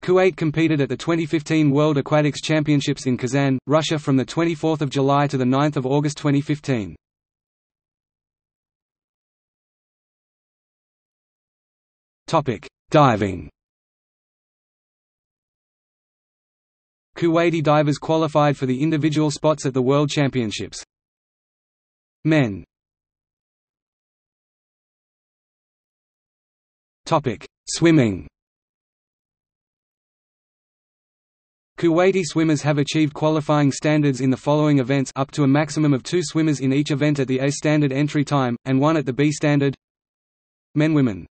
Kuwait competed at the 2015 World Aquatics Championships in Kazan, Russia from 24 July to 9 August 2015. Diving. Kuwaiti divers qualified for the individual spots at the World Championships. Men. Swimming. Kuwaiti swimmers have achieved qualifying standards in the following events up to a maximum of 2 swimmers in each event at the A standard entry time, and 1 at the B standard. Men. Women.